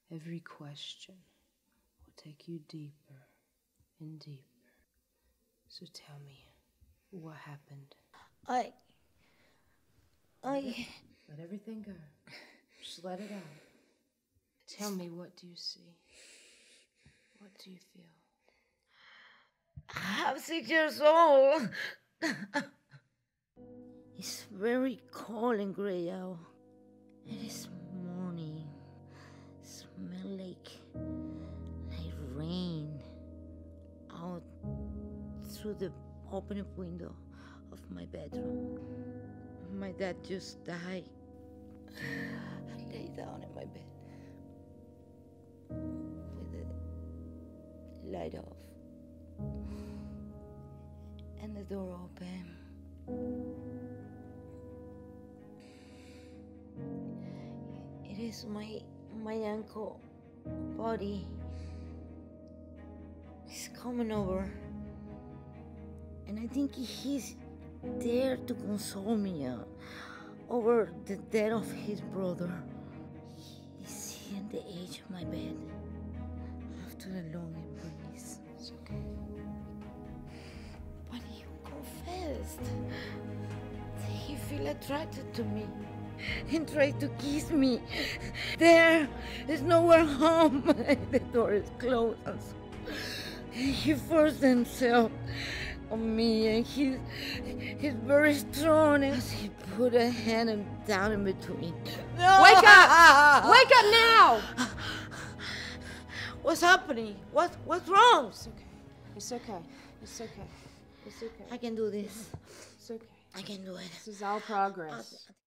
Every question will take you deeper and deeper. So tell me, what happened? Let everything go. Just let it out. Tell me, what do you see? What do you feel? I'm 6 years old. It's very cold and gray out. It is morning. Smell like rain out through the open window of my bedroom. My dad just died. I lay down in my bed with the light off and the door open. It is my uncle, Buddy. He's coming over, and I think he's there to console me over the death of his brother. He's seeing the edge of my bed after a long embrace. It's okay. But he confessed that he feel attracted to me and tried to kiss me. There is nowhere home. The door is closed. And so he forced himself on me, and he's very strong as he put a hand down in between. No! Wake up! Wake up now! What's happening? What's wrong? It's okay. It's okay. It's okay. It's okay. I can do this. It's okay. I can do it. This is all progress.